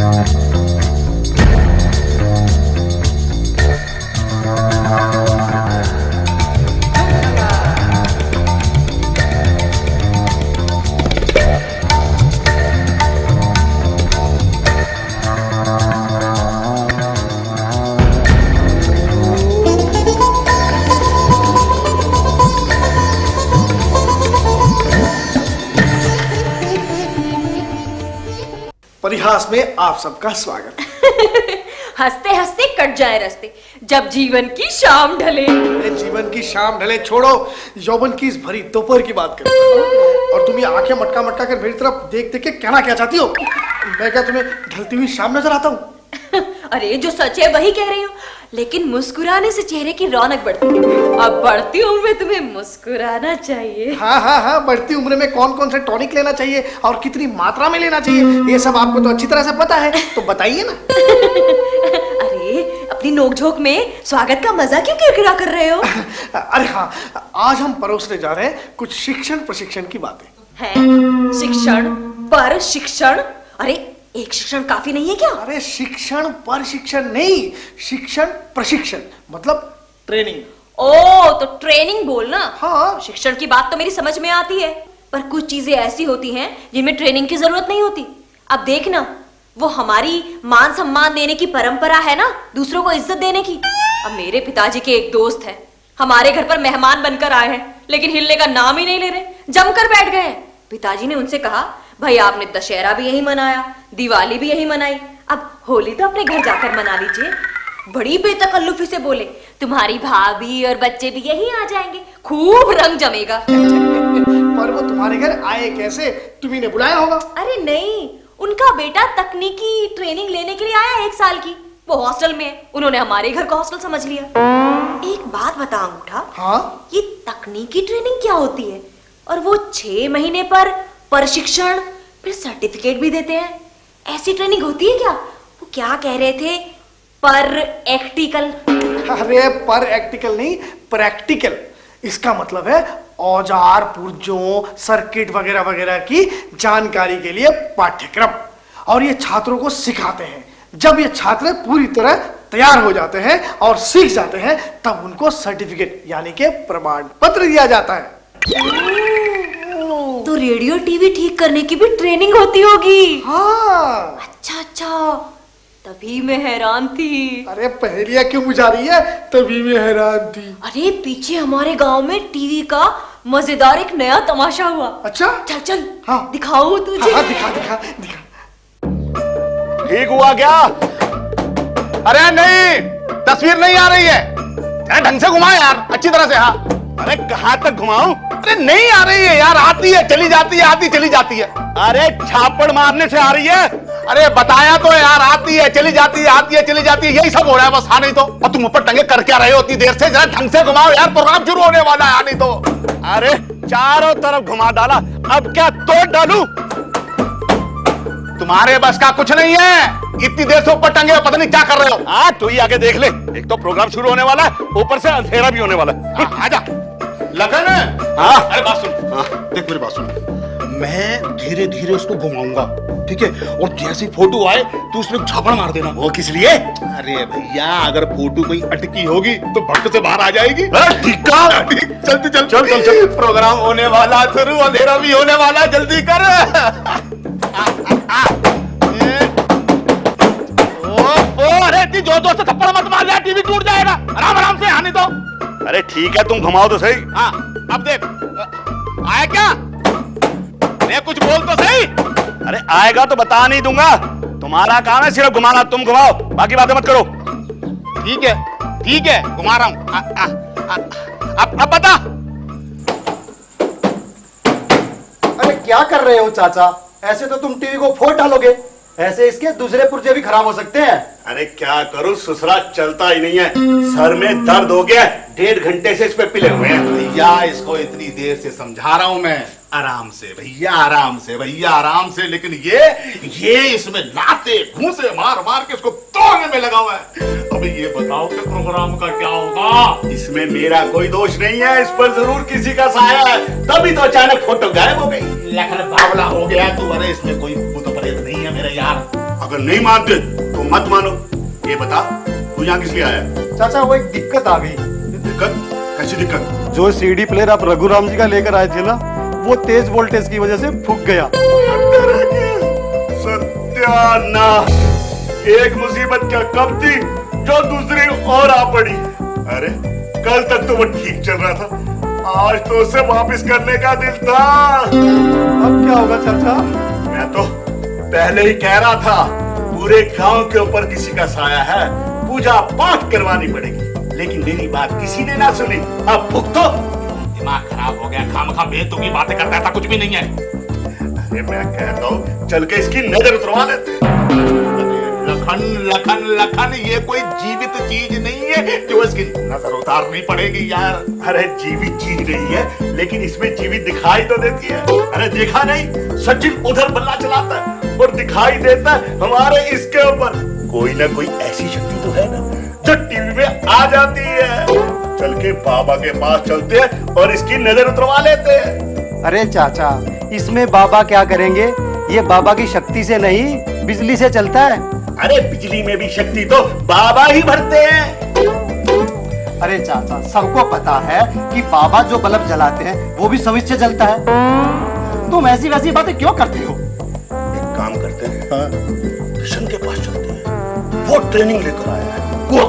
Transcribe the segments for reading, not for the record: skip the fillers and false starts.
परिहास में आप सबका स्वागत। हंसते हंसते कट जाए रास्ते, जब जीवन की शाम ढले। जीवन की शाम ढले छोड़ो, यौवन की इस भरी दोपहर की बात करो। और तुम ये आंखें मटका मटका कर मेरी तरफ देख देख के कहना क्या चाहती हो? मैं क्या तुम्हें ढलती हुई शाम नजर आता हूँ? अरे जो सच है वही कह रही हूँ, लेकिन मुस्कुराने से चेहरे की रौनक बढ़ती है। अब बढ़ती उम्र में तुम्हें मुस्कुराना चाहिए। हाँ हाँ हाँ, बढ़ती उम्र में कौन कौन से टॉनिक लेना चाहिए और कितनी मात्रा में लेना चाहिए, ये सब आपको तो अच्छी तरह से पता है, तो बताइए ना। अरे अपनी नोकझोंक में स्वागत का मजा क्यों किरकिरा कर रहे हो? अरे हाँ, आज हम परोसने जा रहे हैं कुछ शिक्षण प्रशिक्षण की बातें। है शिक्षण पर शिक्षण? अरे एक शिक्षण काफी नहीं है क्या? अरे शिक्षण पर शिक्षण नहीं, शिक्षण प्रशिक्षण मतलब ट्रेनिंग। ओ तो ट्रेनिंग बोलना। हाँ। शिक्षण की बात तो मेरी समझ में आती है, पर कुछ चीजें ऐसी होती हैं जिनमें ट्रेनिंग की जरूरत नहीं होती। अब देखना, वो हमारी मान सम्मान देने की परंपरा है ना, दूसरों को इज्जत देने की। अब मेरे पिताजी के एक दोस्त है, हमारे घर पर मेहमान बनकर आए हैं, लेकिन हिलने का नाम ही नहीं ले रहे, जमकर बैठ गए। पिताजी ने उनसे कहा, भाई आपने दशहरा भी यही मनाया, दिवाली भी यही मनाई, अब होली तो अपने घर जाकर मना लीजिए। बड़ी बेतकल्लुफी से बोले, तुम्हारी भाभी और बच्चे भी यही आ जाएंगे, खूब रंग जमेगा। पर वो तुम्हारे घर आए कैसे? तुम्ही ने बुलाया होगा। अरे नहीं, उनका बेटा तकनीकी ट्रेनिंग लेने के लिए आया 1 साल की, वो हॉस्टल में है, उन्होंने हमारे घर का हॉस्टल समझ लिया। एक बात बता अंगूठा, हाँ? ये तकनीकी ट्रेनिंग क्या होती है? और वो 6 महीने पर प्रशिक्षण फिर सर्टिफिकेट भी देते हैं, ऐसी ट्रेनिंग होती है क्या? वो क्या कह रहे थे, पर एक्टिकल? अरे पर एक्टिकल नहीं, प्रैक्टिकल। इसका मतलब है औजार पुर्जों सर्किट वगैरह वगैरह की जानकारी के लिए पाठ्यक्रम, और ये छात्रों को सिखाते हैं। जब ये छात्र पूरी तरह तैयार हो जाते हैं और सीख जाते हैं, तब उनको सर्टिफिकेट यानी कि प्रमाण पत्र दिया जाता है। तो रेडियो टीवी ठीक करने की भी ट्रेनिंग होती होगी? हाँ। अच्छा अच्छा, तभी मैं हैरान थी। अरे पहेलियां क्यों बुझा रही है? तभी मैं हैरान थी। अरे पीछे हमारे गांव में टीवी का मजेदार एक नया तमाशा हुआ। अच्छा चल चल, हाँ दिखाओ तुझे। हाँ, दिखा दिखा दिखा। ठीक हुआ क्या? अरे नहीं, तस्वीर नहीं आ रही है, ढंग से घुमा यार, अच्छी तरह से। हाँ। अरे कहाँ तक घुमाऊं? अरे नहीं आ रही है यार, आती है चली जाती है, आती चली जाती है। अरे छापड़ मारने से आ रही है। अरे बताया तो यार, आती है चली जाती है, आती है चली जाती है, यही सब हो रहा है बस। हाँ नहीं तो। और तुम ऊपर टंगे कर क्या रहे हो इतनी देर से? जरा ढंग से घुमाओ यार, प्रोग्राम शुरू होने वाला है। नहीं तो। अरे चारों तरफ घुमा डाला, अब क्या तोड़ डालूं? तुम्हारे बस का कुछ नहीं है, इतनी देर से ऊपर टंगे हो, पता नहीं क्या कर रहे हो। हाँ तू ही आगे देख ले, एक तो प्रोग्राम शुरू होने वाला है, ऊपर से अंधेरा भी होने वाला है। आजा लगन है। हाँ। अरे बात सुन। हाँ। देख मेरी बात सुन, मैं धीरे धीरे उसको घुमाऊंगा, ठीक है? और जैसी फोटो आए तो उसमें झापड़ मार देना। वो किस लिए? अरे भैया, अगर फोटो कोई अटकी होगी तो भक्त से बाहर आ जाएगी। ठीक है, चलते चल चल चल चल। प्रोग्राम होने वाला शुरू, अंधेरा भी होने वाला, जल्दी कर। अरे इतनी जोर से थप्पड़ मत मार यार, टीवी टूट जाएगा। आराम आराम से, आने दो। अरे ठीक है, तुम घुमाओ तो सही। हाँ अब देख, आया क्या? मैं कुछ बोल तो सही। अरे आएगा तो बता नहीं दूंगा, तुम्हारा काम है सिर्फ घुमाना, तुम घुमाओ, बाकी बातें मत करो। ठीक है, घुमा रहा हूं। अब बता। अरे क्या कर रहे हो चाचा? ऐसे तो तुम टीवी को फोड़ डालोगे, ऐसे इसके दूसरे पुर्जे भी खराब हो सकते हैं। अरे क्या करूं, ससुरा चलता ही नहीं है, सर में दर्द हो गया, 1.5 घंटे से इस पे पिले हुए हैं। भैया इसको इतनी देर से समझा रहा हूं मैं, आराम से भैया, आराम से भैया, आराम से। लेकिन ये इसमें लाते घूंसे मार मार के इसको तोड़ने में लगा हुआ है। अबे ये बताओ कि प्रोग्राम का क्या होगा? इसमें मेरा कोई दोष नहीं है, इस पर जरूर किसी का साया है, तभी तो अचानक फोटो गायब हो गई। लेकिन बावला हो गया तू। अरे इसमें कोई भूत प्रेत नहीं है मेरे यार। अब अगर नहीं मानते तो मत मानो। ये बता तू यहाँ किस लिए आया? चाचा वो एक दिक्कत आ गई। दिक्कत? कैसी दिक्कत? जो सीडी प्लेयर आप रघुराम जी का लेकर आए थे ना, वो तेज वोल्टेज की वजह से फूक गया। सत्यानाश! एक मुसीबत क्या कब थी जो दूसरी और आ पड़ी। अरे कल तक तो वो ठीक चल रहा था, आज तो उसे वापस करने का दिल था। अब क्या होगा चाचा? मैं तो पहले ही कह रहा था पूरे गांव के ऊपर किसी का साया है, पूजा पाठ करवानी पड़ेगी, लेकिन मेरी बात किसी ने ना सुनी। अब भुगतो। दिमाग खराब हो गया, खामखा बेतुकी की बातें करता था, कुछ भी नहीं है। अरे मैं कहता हूँ चल के इसकी नजर उतरवा लेते। लखन लखन लखन ये कोई जीवित चीज नहीं है जो इसकी नजर उतारनी पड़ेगी यार। अरे जीवित चीज नहीं है, लेकिन इसमें जीवित दिखाई तो देती है। अरे देखा नहीं, सचिन उधर बल्ला चलाता है और दिखाई देता है हमारे इसके ऊपर। कोई ना कोई ऐसी शक्ति तो है ना जो टीवी में आ जाती है। चल के बाबा के पास चलते हैं और इसकी नजर उतरवा लेते हैं। अरे चाचा, इसमें बाबा क्या करेंगे? ये बाबा की शक्ति से नहीं, बिजली से चलता है। अरे बिजली में भी शक्ति तो बाबा ही भरते हैं। अरे चाचा, सबको पता है कि बाबा जो बल्ब जलाते हैं वो भी स्विच से जलता है। तुम ऐसी वैसी बातें क्यों करते हो? एक काम करते हैं, किशन के पास चलते हैं, वो ट्रेनिंग लेकर आया है। वो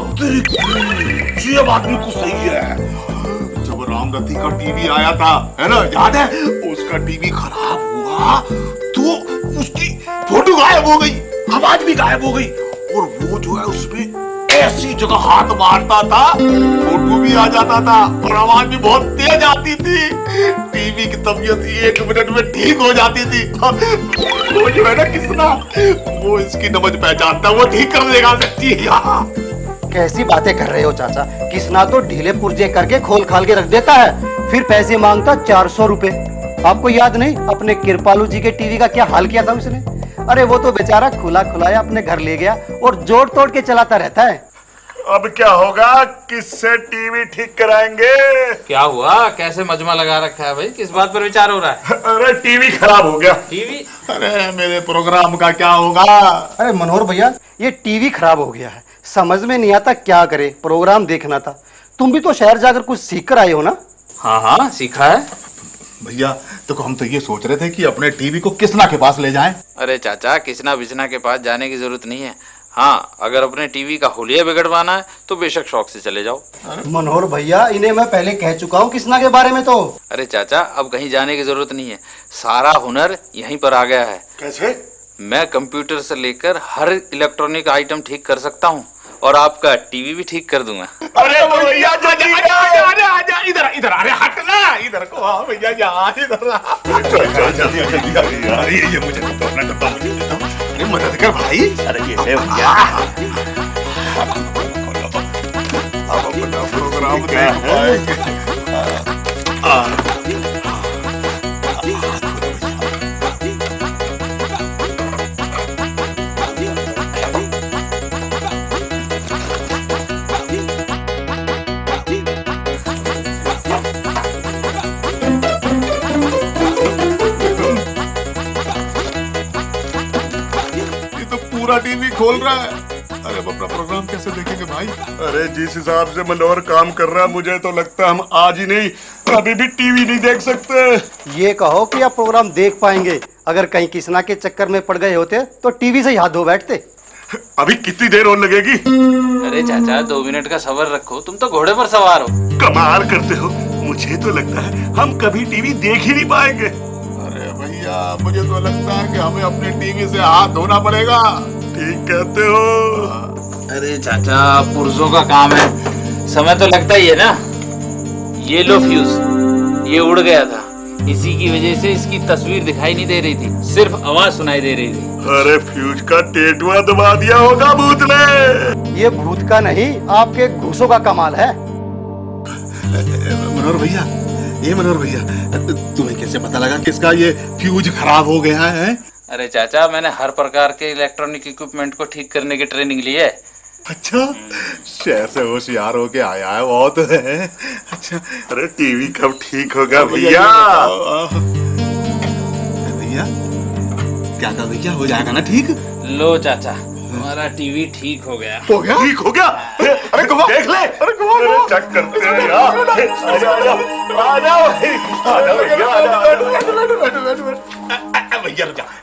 तेरी आदमी को सही है। जब रामरती का टीवी आया था, है ना, याद है? उसका टीवी खराब हुआ तो उसकी फोटो गायब हो गई, आवाज भी गायब हो गई, और वो जो है उसमें ऐसी जगह हाथ मारता था फोटो भी आ जाता था और आवाज भी बहुत तेज आती थी। टीवी की तबीयत 1 मिनट में ठीक हो जाती थी। वो जो है ना किसना, वो इसकी नमज पहचानता, वो ठीक कर देगा सच्ची। कैसी बातें कर रहे हो चाचा? किसना तो ढीले पुर्जे करके खोल खाल के रख देता है, फिर पैसे मांगता 400 रुपए। आपको याद नहीं अपने कृपालू जी के टीवी का क्या हाल किया था उसने? अरे वो तो बेचारा खुला खुलाया अपने घर ले गया और जोड़ तोड़ के चलाता रहता है। अब क्या होगा? किससे टीवी ठीक कराएंगे? क्या हुआ? कैसे मजमा लगा रखा है भाई? किस बात पर विचार हो रहा है? अरे टीवी खराब हो गया। टीवी? अरे मेरे प्रोग्राम का क्या होगा? अरे मनोहर भैया, ये टीवी खराब हो गया है, समझ में नहीं आता क्या करे। प्रोग्राम देखना था। तुम भी तो शहर जाकर कुछ सीख कर आए हो ना? हाँ हाँ, सीखा है भैया। देखो हम तो ये सोच रहे थे कि अपने टीवी को किसना के पास ले जाएं। अरे चाचा, किसना बिचना के पास जाने की जरूरत नहीं है। हाँ, अगर अपने टीवी का हुलिया बिगड़वाना है तो बेशक शौक से चले जाओ। मनोहर भैया, इन्हें मैं पहले कह चुका हूँ किसना के बारे में तो। अरे चाचा, अब कहीं जाने की जरूरत नहीं है, सारा हुनर यहीं पर आ गया है। कैसे? मैं कंप्यूटर से लेकर हर इलेक्ट्रॉनिक आइटम ठीक कर सकता हूँ और आपका टीवी भी ठीक कर दूंगा। अरे भैया आजा इधर इधर। अरे हटना इधर को। हाँ भैया इधर ये मुझे अपना डब्बा मुझे देता हूँ। अरे मदद कर भाई। अरे ये ले भैया। अब अपना प्रोग्राम देख पाएंगे। पूरा टीवी खोल रहा है। अरे अपना प्रोग्राम कैसे देखेंगे भाई? अरे जिस हिसाब से मनोहर काम कर रहा है, मुझे तो लगता है हम आज ही नहीं अभी भी टीवी नहीं देख सकते। ये कहो कि आप प्रोग्राम देख पाएंगे। अगर कहीं किसना के चक्कर में पड़ गए होते तो टीवी से हाथ धो बैठते। अभी कितनी देर और लगेगी? अरे चाचा, 2 मिनट का सब्र रखो, तुम तो घोड़े पर सवार हो। कमाल करते हो। मुझे तो लगता है हम कभी टीवी देख ही नहीं पाएंगे। अरे भैया, मुझे तो लगता है कि हमें अपने टीवी से हाथ धोना पड़ेगा। ठीक कहते हो। अरे चाचा, पुर्जों का काम है, समय तो लगता ही है ना। ये लो फ्यूज, ये उड़ गया था, इसी की वजह से इसकी तस्वीर दिखाई नहीं दे रही थी, सिर्फ आवाज सुनाई दे रही थी। अरे फ्यूज का टेटुआ दबा दिया होगा भूत ने। ये भूत का नहीं, आपके घूसों का कमाल है। मनोहर भैया, ये मनोहर भैया, तुम्हें कैसे पता लगा कि इसका ये फ्यूज खराब हो गया है? अरे चाचा, मैंने हर प्रकार के इलेक्ट्रॉनिक इक्विपमेंट को ठीक करने की ट्रेनिंग ली है। अच्छा, शहर से होशियार होके आया है वो तो है। अच्छा, अरे टीवी कब ठीक होगा भैया? भैया क्या था भैया, हो जाएगा ना ठीक? लो चाचा, हमारा टीवी ठीक हो गया। हो गया? ठीक हो गया? अरे घुमा, देख ले। अरे घुमा, चेक करते हैं यार। आजा भैया, रुक जा।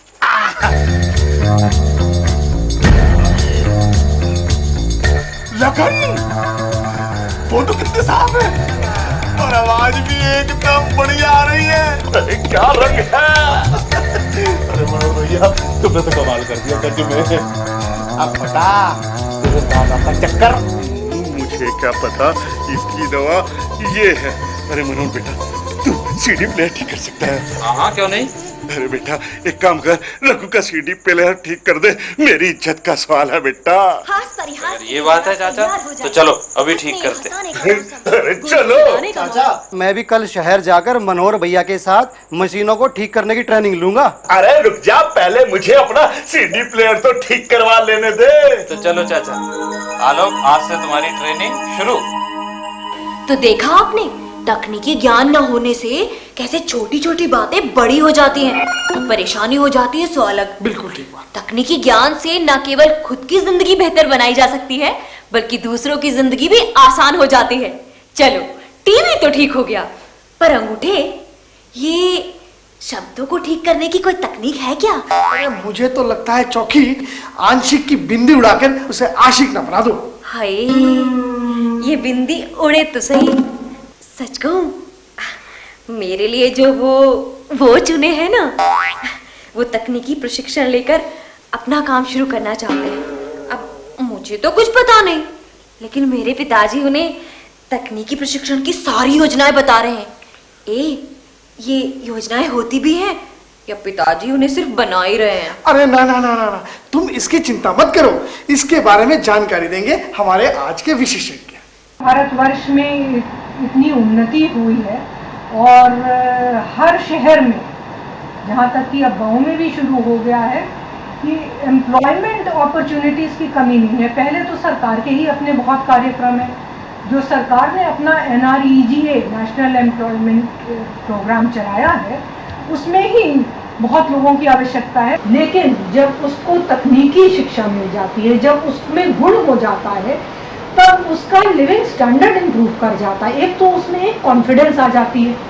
लगन, फोटो कितने साफ है और आवाज भी एकदम बढ़िया आ रही है। अरे क्या रंग है। अरे मनोहर भैया, तुमने तो कमाल कर दिया सच में। अब बता तेरे दादा का चक्कर। मुझे क्या पता, इसकी दवा ये है। अरे मनोहर बेटा, तू सीडी प्लेयर ठीक कर सकता है। हाँ, क्यों नहीं। अरे बेटा, एक काम कर, रघु का सीडी प्लेयर ठीक कर दे, मेरी इज्जत का सवाल है बेटा। ये बात है चाचा, तो चलो अभी ठीक करते। अरे चलो चाचा, मैं भी कल शहर जाकर मनोहर भैया के साथ मशीनों को ठीक करने की ट्रेनिंग लूंगा। अरे रुक जा, पहले मुझे अपना सीडी प्लेयर तो ठीक करवा लेने दे। तो चलो चाचा, आलोक, आज से तुम्हारी ट्रेनिंग शुरू। तो देखा आपने, तकनीकी ज्ञान न होने से कैसे छोटी छोटी बातें बड़ी हो जाती हैं और परेशानी हो जाती है सो अलग। बिल्कुल ठीक बात। तकनीकी ज्ञान से न केवल खुद की जिंदगी बेहतर बनाई जा सकती है, बल्कि दूसरों की जिंदगी भी आसान हो जाती है। चलो, टीवी तो ठीक हो गया, पर अंगूठे, ये शब्दों को ठीक करने की कोई तकनीक है क्या? अरे मुझे तो लगता है चौकी, आंशिक की बिंदी उड़ाकर उसे आशिक न बना दो। हाय, ये बिंदी उड़े तो सही। सच कहूं, मेरे लिए जो वो चुने हैं ना, वो तकनीकी प्रशिक्षण लेकर अपना काम शुरू करना चाहते हैं। अब मुझे तो कुछ पता नहीं, लेकिन मेरे पिताजी उन्हें तकनीकी प्रशिक्षण की सारी योजनाएं बता रहे हैं। ये योजनाएं होती भी हैं या पिताजी उन्हें सिर्फ बना ही रहे हैं? अरे ना ना ना ना ना, तुम इसकी चिंता मत करो, इसके बारे में जानकारी देंगे हमारे आज के विशेषज्ञ। भारतवर्ष में इतनी उन्नति हुई है और हर शहर में, जहाँ तक कि अब गाँव में भी शुरू हो गया है, कि एम्प्लॉयमेंट अपॉर्चुनिटीज़ की कमी नहीं है। पहले तो सरकार के ही अपने बहुत कार्यक्रम हैं, जो सरकार ने अपना NREGA नेशनल एम्प्लॉयमेंट प्रोग्राम चलाया है, उसमें ही बहुत लोगों की आवश्यकता है। लेकिन जब उसको तकनीकी शिक्षा मिल जाती है, जब उसमें गुण हो जाता है, तब उसका लिविंग स्टैंडर्ड इंप्रूव कर जाता है। एक तो उसमें एक कॉन्फिडेंस आ जाती है,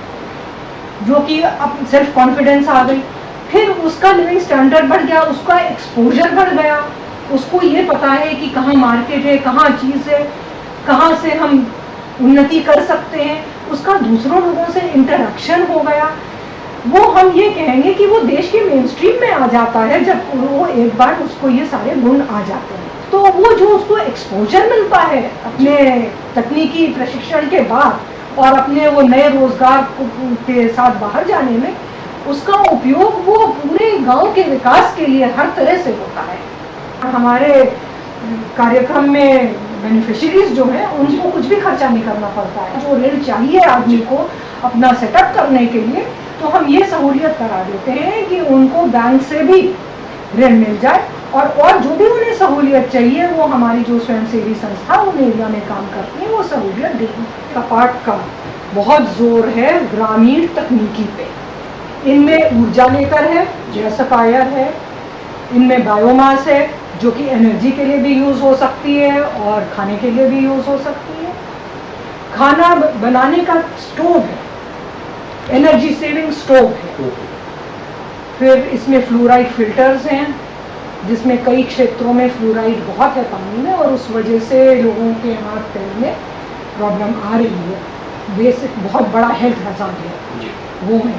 जो कि अब सेल्फ कॉन्फिडेंस आ गई, फिर उसका लिविंग स्टैंडर्ड बढ़ गया, उसका एक्सपोजर बढ़ गया, उसको ये पता है कि कहाँ मार्केट है, कहाँ चीज़ है, कहाँ से हम उन्नति कर सकते हैं, उसका दूसरों लोगों से इंटरेक्शन हो गया। वो हम ये कहेंगे कि वो देश के मेन स्ट्रीम में आ जाता है, जब वो एक बार उसको ये सारे गुण आ जाते हैं। तो वो जो उसको एक्सपोजर मिलता है अपने तकनीकी प्रशिक्षण के बाद और अपने वो नए रोजगार के साथ बाहर जाने में, उसका उपयोग वो पूरे गांव के विकास के लिए हर तरह से होता है। हमारे कार्यक्रम में बेनिफिशियरीज जो हैं, उनको कुछ भी खर्चा नहीं करना पड़ता है। जो ऋण चाहिए आदमी को अपना सेटअप करने के लिए, तो हम ये सहूलियत करा देते हैं कि उनको बैंक से भी ऋण मिल जाए, और जो भी उन्हें सहूलियत चाहिए वो हमारी जो स्वयंसेवी संस्था उन एरिया में काम करती है वो सहूलियत देगी। कपाट का बहुत जोर है ग्रामीण तकनीकी पे। इनमें ऊर्जा लेकर है, गैसिफायर है, इनमें बायोमास है जो कि एनर्जी के लिए भी यूज हो सकती है और खाने के लिए भी यूज हो सकती है। खाना बनाने का स्टोव है, एनर्जी सेविंग स्टोव है। फिर इसमें फ्लोराइड फिल्टर्स हैं, जिसमें कई क्षेत्रों में फ्लोराइड बहुत है पानी में और उस वजह से लोगों के हाथ पैर में प्रॉब्लम आ रही है। बेसिक बहुत बड़ा हेल्थ हज़ार्ड है वो है।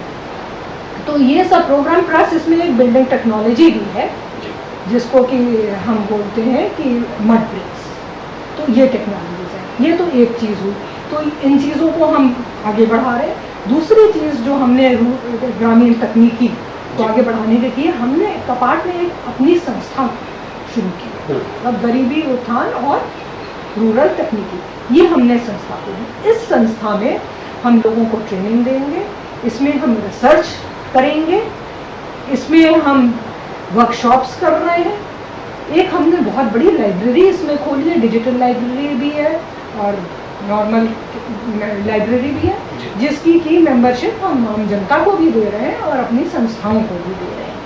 तो ये सब प्रोग्राम प्लस इसमें एक बिल्डिंग टेक्नोलॉजी भी है जिसको कि हम बोलते हैं कि मड ब्रिक्स। तो ये टेक्नोलॉजीज है। ये तो एक चीज़ हुई, तो इन चीज़ों को हम आगे बढ़ा रहे हैं। दूसरी चीज़ जो हमने ग्रामीण तकनीकी को आगे बढ़ाने के लिए हमने कपाट में एक अपनी संस्था शुरू की, अब गरीबी उत्थान और रूरल तकनीकी, ये हमने संस्था खोली। इस संस्था में हम लोगों को ट्रेनिंग देंगे, इसमें हम रिसर्च करेंगे, इसमें हम वर्कशॉप्स कर रहे हैं। एक हमने बहुत बड़ी लाइब्रेरी इसमें खोली है, डिजिटल लाइब्रेरी भी है और नॉर्मल लाइब्रेरी भी है, जिसकी की मेंबरशिप हम आम जनता को भी दे रहे हैं और अपनी संस्थाओं को भी दे रहे हैं।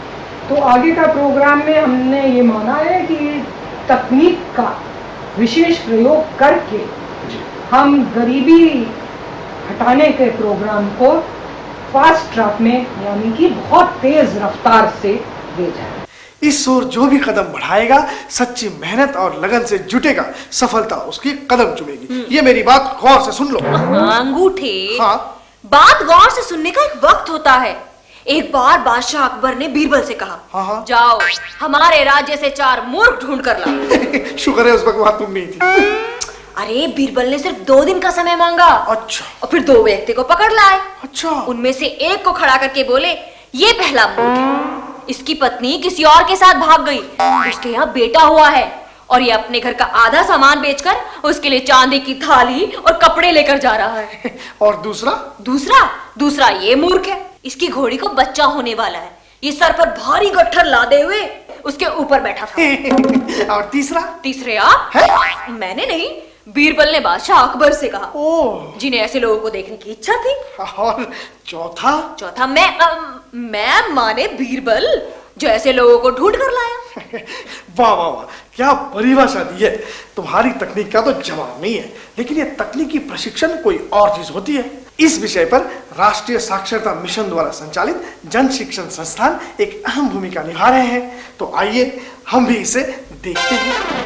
तो आगे का प्रोग्राम में हमने ये माना है कि तकनीक का विशेष प्रयोग करके हम गरीबी हटाने के प्रोग्राम को फास्ट ट्रैक में यानी कि बहुत तेज रफ्तार से ले जाए। इस ओर जो भी कदम बढ़ाएगा, सच्ची मेहनत और लगन से जुटेगा, सफलता उसकी कदम चुमेगी। ये मेरी बात गौर से सुन लो। अंगूठे, हाँ, बात गौर से सुनने का एक वक्त होता है। एक बार बादशाह अकबर ने बीरबल से कहा, हाँ। जाओ हमारे राज्य से 4 मूर्ख ढूंढ कर ला। शुक्र है उस वक्त वहां तुम नहीं थी। अरे बीरबल ने सिर्फ 2 दिन का समय मांगा। अच्छा। और फिर 2 व्यक्ति को पकड़ लाए। अच्छा। उनमें से एक को खड़ा करके बोले, ये पहला मूर्ख है, इसकी पत्नी किसी और के साथ भाग गई, उसके यहाँ बेटा हुआ है और ये अपने घर का आधा सामान बेचकर उसके लिए चांदी की थाली और कपड़े लेकर जा रहा है। और दूसरा ये मूर्ख है, इसकी घोड़ी को बच्चा होने वाला है, ये सर पर भारी गट्ठर लादे हुए उसके ऊपर बैठा था। और तीसरे आप है? मैंने नहीं, बीरबल ने बादशाह अकबर से कहा, जिन्हें ऐसे लोगों को देखने की इच्छा थी। और चौथा मैं माने बीरबल, जो ऐसे लोगों को ढूंढ कर लाया। वाह वाह वाह, क्या परिभाषा दी है। तुम्हारी तकनीक का तो जवाब नहीं है, लेकिन ये तकनीकी प्रशिक्षण कोई और चीज होती है। इस विषय पर राष्ट्रीय साक्षरता मिशन द्वारा संचालित जन शिक्षण संस्थान एक अहम भूमिका निभा रहे हैं। तो आइए हम भी इसे देखते हैं।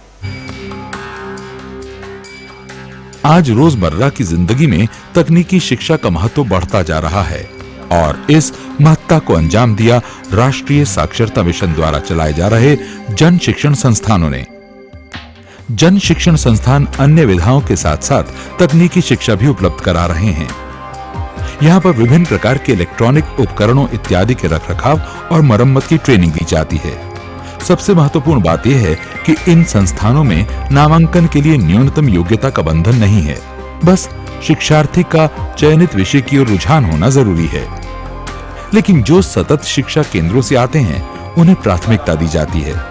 आज रोजमर्रा की जिंदगी में तकनीकी शिक्षा का महत्व बढ़ता जा रहा है और इस महत्ता को अंजाम दिया राष्ट्रीय साक्षरता मिशन द्वारा चलाए जा रहे जन शिक्षण संस्थानों ने। जन शिक्षण संस्थान अन्य विधाओं के साथ साथ तकनीकी शिक्षा भी उपलब्ध करा रहे हैं। यहाँ पर विभिन्न प्रकार के इलेक्ट्रॉनिक उपकरणों इत्यादि के रखरखाव और मरम्मत की ट्रेनिंग दी जाती है। सबसे महत्वपूर्ण बात यह है कि इन संस्थानों में नामांकन के लिए न्यूनतम योग्यता का बंधन नहीं है, बस शिक्षार्थी का चयनित विषय की ओर रुझान होना जरूरी है। लेकिन जो सतत शिक्षा केंद्रों से आते हैं उन्हें प्राथमिकता दी जाती है।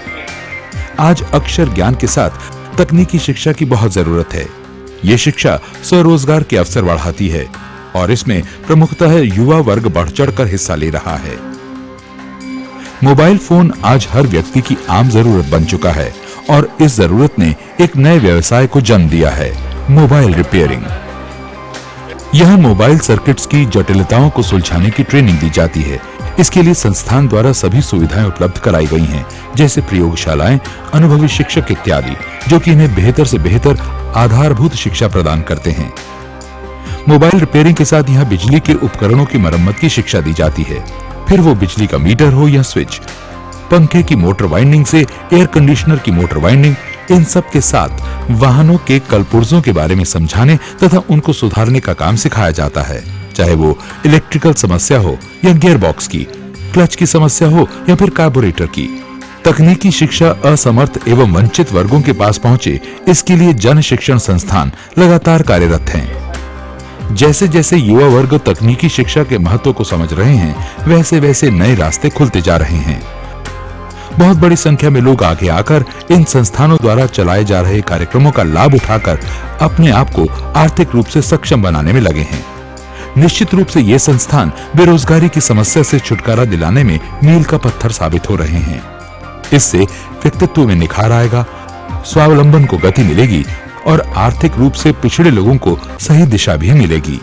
आज अक्षर ज्ञान के साथ तकनीकी शिक्षा की बहुत जरूरत है। ये शिक्षा स्वरोजगार के अवसर बढ़ाती है और इसमें प्रमुखतः युवा वर्ग बढ़ चढ़कर हिस्सा ले रहा है। मोबाइल फोन आज हर व्यक्ति की आम जरूरत बन चुका है और इस जरूरत ने एक नए व्यवसाय को जन्म दिया है, मोबाइल रिपेयरिंग। यह मोबाइल सर्किट्स की जटिलताओं को सुलझाने की ट्रेनिंग दी जाती है। इसके लिए संस्थान द्वारा सभी सुविधाएं उपलब्ध कराई गई हैं, जैसे प्रयोगशालाएं, अनुभवी शिक्षक इत्यादि, जो कि इन्हें बेहतर से बेहतर आधारभूत शिक्षा प्रदान करते हैं। मोबाइल रिपेयरिंग के साथ यहाँ बिजली के उपकरणों की मरम्मत की शिक्षा दी जाती है। फिर वो बिजली का मीटर हो या स्विच, पंखे की मोटर वाइंडिंग से एयर कंडीशनर की मोटर वाइंडिंग, इन सब के साथ वाहनों के कलपुर्जों के बारे में समझाने तथा उनको सुधारने का काम सिखाया जाता है, चाहे वो इलेक्ट्रिकल समस्या हो या गियरबॉक्स की, क्लच की समस्या हो या फिर कार्बोरेटर की। तकनीकी शिक्षा असमर्थ एवं वंचित वर्गों के पास पहुंचे, इसके लिए जन शिक्षण संस्थान लगातार कार्यरत हैं। जैसे जैसे युवा वर्ग तकनीकी शिक्षा के महत्व को समझ रहे हैं, वैसे वैसे नए रास्ते खुलते जा रहे हैं। बहुत बड़ी संख्या में लोग आगे आकर इन संस्थानों द्वारा चलाए जा रहे कार्यक्रमों का लाभ उठाकर अपने आप को आर्थिक रूप से सक्षम बनाने में लगे हैं। निश्चित रूप से ये संस्थान बेरोजगारी की समस्या से छुटकारा दिलाने में मील का पत्थर साबित हो रहे हैं। इससे व्यक्तित्व में निखार आएगा, स्वावलंबन को गति मिलेगी और आर्थिक रूप से पिछड़े लोगों को सही दिशा भी मिलेगी।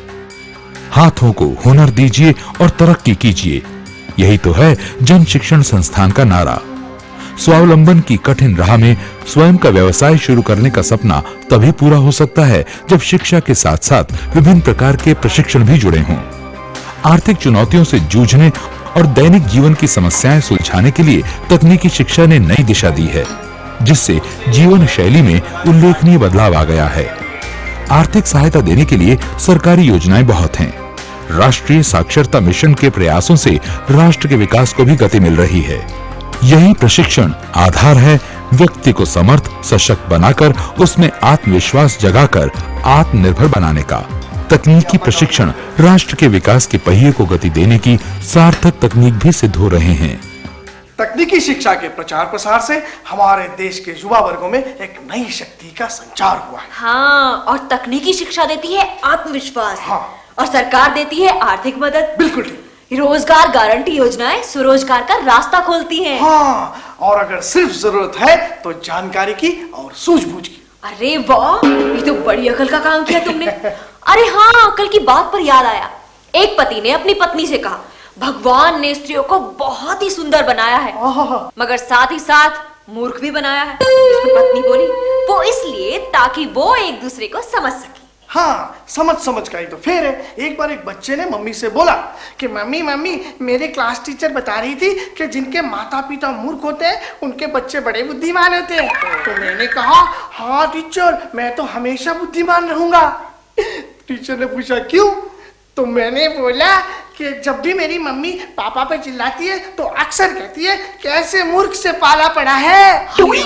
हाथों को हुनर दीजिए और तरक्की कीजिए, यही तो है जन शिक्षण संस्थान का नारा। स्वावलंबन की कठिन राह में स्वयं का व्यवसाय शुरू करने का सपना तभी पूरा हो सकता है जब शिक्षा के साथ साथ विभिन्न प्रकार के प्रशिक्षण भी जुड़े हों। आर्थिक चुनौतियों से जूझने और दैनिक जीवन की समस्याएं सुलझाने के लिए तकनीकी शिक्षा ने नई दिशा दी है, जिससे जीवन शैली में उल्लेखनीय बदलाव आ गया है। आर्थिक सहायता देने के लिए सरकारी योजनाएं बहुत हैं। राष्ट्रीय साक्षरता मिशन के प्रयासों से राष्ट्र के विकास को भी गति मिल रही है। यही प्रशिक्षण आधार है व्यक्ति को समर्थ सशक्त बनाकर उसमें आत्मविश्वास जगाकर आत्मनिर्भर बनाने का। तकनीकी प्रशिक्षण राष्ट्र के विकास के पहिए को गति देने की सार्थक तकनीक भी सिद्ध हो रहे हैं। तकनीकी शिक्षा के प्रचार प्रसार से हमारे देश के युवा वर्गों में एक नई शक्ति का संचार हुआ है। हाँ, और तकनीकी शिक्षा देती है आत्मविश्वास। हाँ। और सरकार देती है आर्थिक मदद। बिल्कुल ठीक। रोजगार गारंटी योजनाएं स्वरोजगार का रास्ता खोलती हैं। हाँ, और अगर सिर्फ जरूरत है तो जानकारी की और सूझबूझ की। अरे वाह, ये तो बड़ी अकल का काम किया तुमने। अरे हाँ, अकल की बात पर याद आया। एक पति ने अपनी पत्नी से कहा, भगवान ने स्त्रियों को बहुत ही सुंदर बनाया है, मगर साथ ही साथ मूर्ख भी बनाया है। इसकी पत्नी बोली, वो इसलिए ताकि वो एक दूसरे को समझ सके। हाँ, समझ का ही तो फेर है। एक बार एक बच्चे ने मम्मी से बोला कि मम्मी मेरे क्लास टीचर बता रही थी कि जिनके माता पिता मूर्ख होते हैं उनके बच्चे बड़े बुद्धिमान होते हैं। तो मैंने कहा, हाँ टीचर, मैं तो हमेशा बुद्धिमान रहूंगा। टीचर ने पूछा क्यों? तो मैंने बोला कि जब भी मेरी मम्मी पापा पे चिल्लाती है तो अक्सर कहती है कैसे मूर्ख से पाला पड़ा है।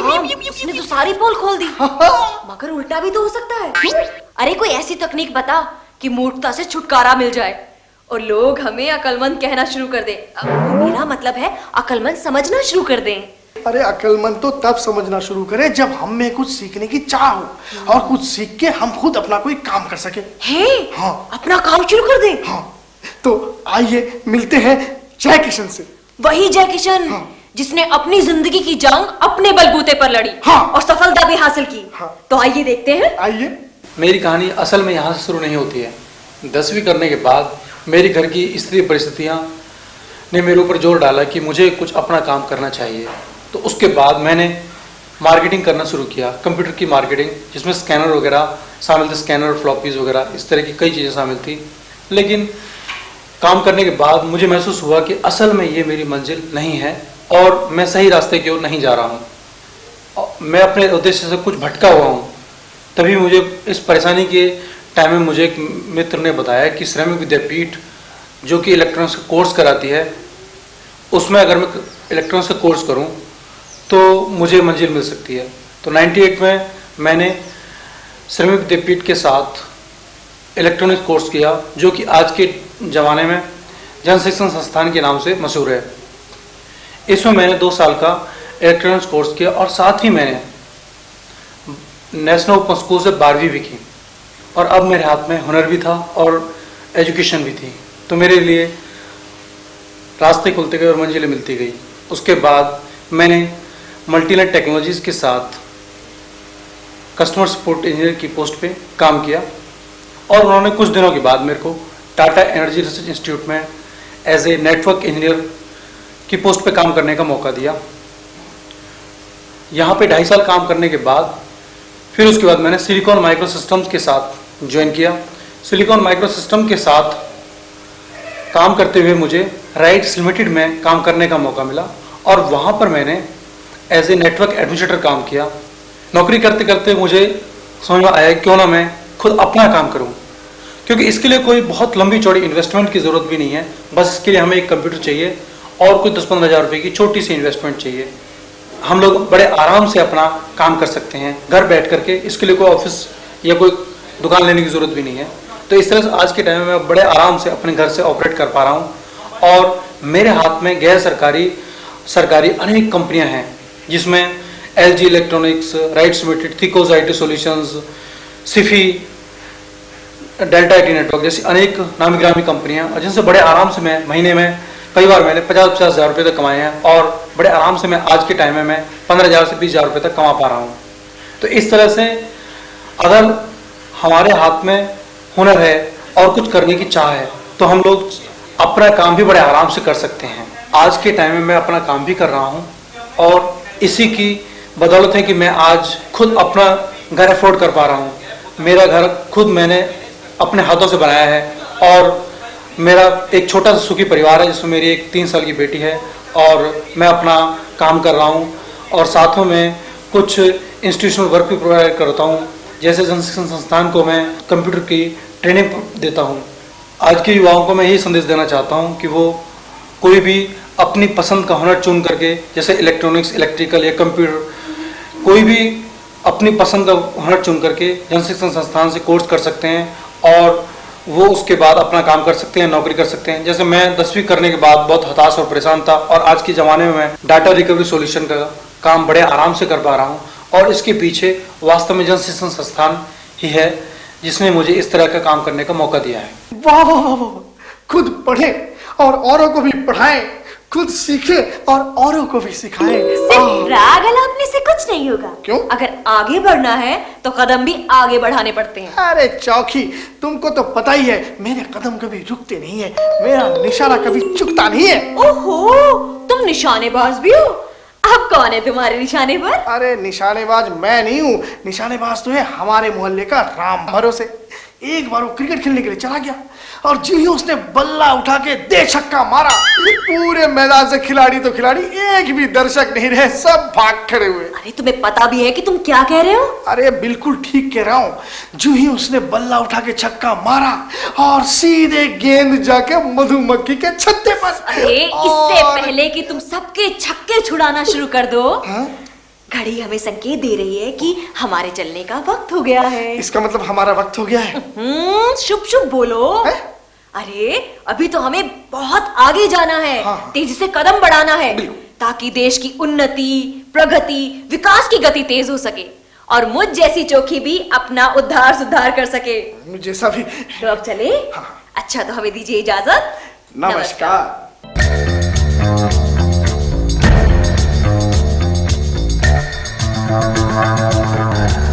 उसने तो सारी पोल खोल दी। मगर उल्टा भी तो हो सकता है। अरे कोई ऐसी तकनीक बता कि मूर्खता से छुटकारा मिल जाए और लोग हमें अकलमंद कहना शुरू कर दें। मेरा मतलब है अकलमंद समझना शुरू कर दें। अरे अकलमंद तो तब समझना शुरू करें जब हम में कुछ सीखने की चाह हो और कुछ सीख के हम खुद अपना कोई काम कर सके। हाँ, अपना काम शुरू कर दें। हाँ, तो आइए मिलते हैं जय किशन से। वही जय किशन, हाँ, जिसने अपनी जिंदगी की जंग अपने बलबूते पर लड़ी, हाँ, और सफलता भी हासिल की। हाँ, तो आइए देखते हैं। आइए। मेरी कहानी असल में यहाँ से शुरू नहीं होती है। 10वीं करने के बाद मेरी घर की स्थिति परिस्थितियाँ ने मेरे ऊपर जोर डाला कि मुझे कुछ अपना काम करना चाहिए। तो उसके बाद मैंने मार्केटिंग करना शुरू किया, कंप्यूटर की मार्केटिंग, जिसमें स्कैनर वगैरह शामिल थे, स्कैनर, फ्लॉपीज़ वगैरह, इस तरह की कई चीज़ें शामिल थी। लेकिन काम करने के बाद मुझे महसूस हुआ कि असल में ये मेरी मंजिल नहीं है और मैं सही रास्ते की ओर नहीं जा रहा हूँ। मैं अपने उद्देश्य से कुछ भटका हुआ हूँ। तभी मुझे इस परेशानी के टाइम में मुझे एक मित्र ने बताया कि श्रमिक विद्यापीठ जो कि इलेक्ट्रॉनिक्स का कोर्स कराती है, उसमें अगर मैं इलेक्ट्रॉनिक्स का कोर्स करूँ तो मुझे मंजिल मिल सकती है। तो 98 में मैंने श्रमिक विद्यापीठ के साथ इलेक्ट्रॉनिक्स कोर्स किया, जो कि आज के ज़माने में जन शिक्षण संस्थान के नाम से मशहूर है। इसमें मैंने 2 साल का इलेक्ट्रॉनिक्स कोर्स किया और साथ ही मैंने नेशनल ओपन स्कूल से 12वीं भी की और अब मेरे हाथ में हुनर भी था और एजुकेशन भी थी। तो मेरे लिए रास्ते खुलते गए और मंजिलें मिलती गई। उसके बाद मैंने मल्टीनेट टेक्नोलॉजीज़ के साथ कस्टमर सपोर्ट इंजीनियर की पोस्ट पे काम किया और उन्होंने कुछ दिनों के बाद मेरे को टाटा एनर्जी रिसर्च इंस्टीट्यूट में एज ए नेटवर्क इंजीनियर की पोस्ट पे काम करने का मौका दिया। यहाँ पे 2.5 साल काम करने के बाद फिर उसके बाद मैंने सिलिकॉन माइक्रो सिस्टम्स के साथ ज्वाइन किया। सिलिकॉन माइक्रो सिस्टम के साथ काम करते हुए मुझे राइट्स लिमिटेड में काम करने का मौका मिला और वहाँ पर मैंने एज ए नेटवर्क एडमिनिस्ट्रेटर काम किया। नौकरी करते करते मुझे समझ में आया क्यों ना मैं खुद अपना काम करूं, क्योंकि इसके लिए कोई बहुत लंबी चौड़ी इन्वेस्टमेंट की ज़रूरत भी नहीं है। बस इसके लिए हमें एक कंप्यूटर चाहिए और कुछ 10-15 हज़ार रुपये की छोटी सी इन्वेस्टमेंट चाहिए। हम लोग बड़े आराम से अपना काम कर सकते हैं घर बैठ करके। इसके लिए कोई ऑफिस या कोई दुकान लेने की ज़रूरत भी नहीं है। तो इस तरह से आज के टाइम में मैं बड़े आराम से अपने घर से ऑपरेट कर पा रहा हूँ और मेरे हाथ में गैर सरकारी अनेक कंपनियाँ हैं, जिसमें LG इलेक्ट्रॉनिक्स, राइट्स लिमिटेड, थिकोस IT solutions, Sify, Delta IT network जैसी अनेक नामी गिरामी कंपनियां, और जिनसे बड़े आराम से मैं महीने में कई बार मैंने 50-50 हज़ार रुपये तक कमाए हैं और बड़े आराम से मैं आज के टाइम में मैं 15,000 से 20,000 रुपये तक कमा पा रहा हूँ। तो इस तरह से अगर हमारे हाथ में हुनर है और कुछ करने की चाह है तो हम लोग अपना काम भी बड़े आराम से कर सकते हैं। आज के टाइम में मैं अपना काम भी कर रहा हूँ और इसी की बदौलत है कि मैं आज खुद अपना घर अफोर्ड कर पा रहा हूँ। मेरा घर खुद मैंने अपने हाथों से बनाया है और मेरा एक छोटा सा सुखी परिवार है, जिसमें मेरी एक 3 साल की बेटी है और मैं अपना काम कर रहा हूँ और साथों में कुछ इंस्टीट्यूशनल वर्क भी प्रोवाइड करता हूँ। जैसे जन शिक्षण संस्थान को मैं कंप्यूटर की ट्रेनिंग देता हूँ। आज के युवाओं को मैं यही संदेश देना चाहता हूँ कि वो कोई भी अपनी पसंद का हुनर चुन करके, जैसे इलेक्ट्रॉनिक्स, इलेक्ट्रिकल या कंप्यूटर, कोई भी अपनी पसंद का हुनर चुन करके जन शिक्षण संस्थान से कोर्स कर सकते हैं और वो उसके बाद अपना काम कर सकते हैं, नौकरी कर सकते हैं। जैसे मैं 10वीं करने के बाद बहुत हताश और परेशान था और आज के ज़माने में मैं डाटा रिकवरी सॉल्यूशन का काम बड़े आराम से कर पा रहा हूँ और इसके पीछे वास्तव में जन शिक्षण संस्थान ही है जिसने मुझे इस तरह का काम करने का मौका दिया है। वाह वाह वाह वाह, खुद पढ़े और औरों को भी पढ़ाएं, खुद सीखे और औरों को भी सिखाएं। सिर्फ राग अलापने से कुछ नहीं होगा। क्यों? अगर आगे बढ़ना है तो कदम भी आगे बढ़ाने पड़ते हैं। अरे चौकी, तुमको तो पता ही है मेरे कदम कभी रुकते नहीं है, मेरा निशाना कभी चुकता नहीं है। ओहो, तुम निशानेबाज भी हो? अब कौन है तुम्हारे निशानेबाज? अरे निशानेबाज मैं नहीं हूँ, निशानेबाज तो है हमारे मोहल्ले का राम भरोसे। एक बार वो क्रिकेट खेलने के लिए चला गया और जी ही उसने बल्ला उठा के दे छक्का मारा, पूरे मैदान से खिलाड़ी तो खिलाड़ी, एक भी दर्शक नहीं रहे, सब भाग खड़े हुए। अरे तुम्हें पता भी है कि तुम क्या कह रहे हो? अरे बिल्कुल ठीक कह रहा हूँ। जो ही उसने बल्ला उठा के छक्का मारा और सीधे गेंद जाके मधुमक्खी के छत्ते पर। अरे इससे पहले कि तुम सबके छक्के छुड़ाना शुरू कर दो, घड़ी हमें संकेत दे रही है कि हमारे चलने का वक्त हो गया है। इसका मतलब हमारा वक्त हो गया है। शुभ शुभ बोलो। अरे अभी तो हमें बहुत आगे जाना है। हाँ। तेजी से कदम बढ़ाना है ताकि देश की उन्नति, प्रगति, विकास की गति तेज हो सके और मुझ जैसी चोखी भी अपना उद्धार सुधार कर सके। जैसा भी। तो अब चले? अच्छा तो हमें दीजिए इजाजत। नमस्कार। Thank you.